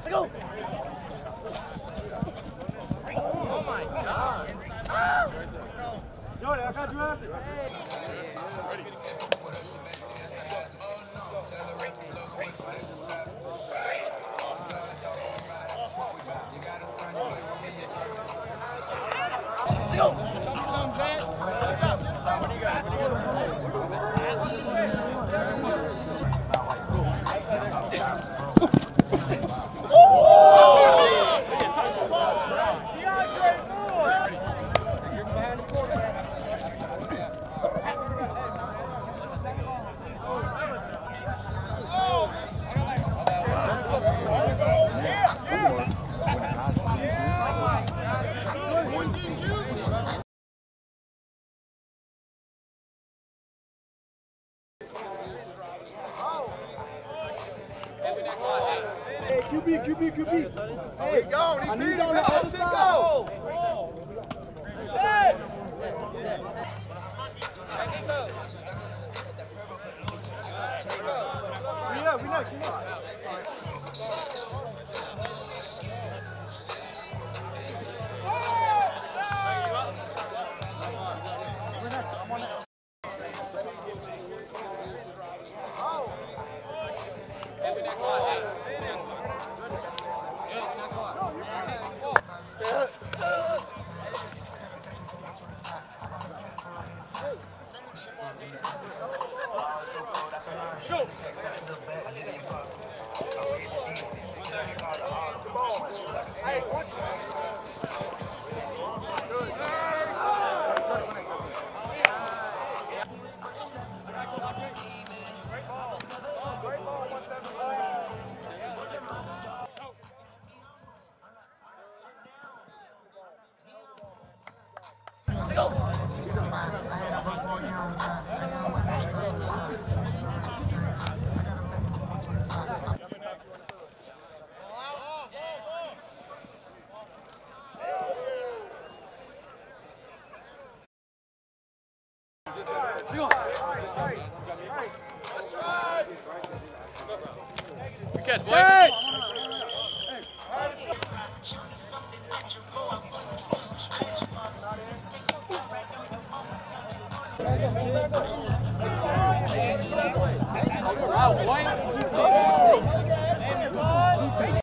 go. Oh my God. Jordan, I got drafted. Let's go. Deandre Moore. Hey, QB. Hey, go. I need on the other side. Hey. We know. Let's go. Good catch, boy. Wow, boy.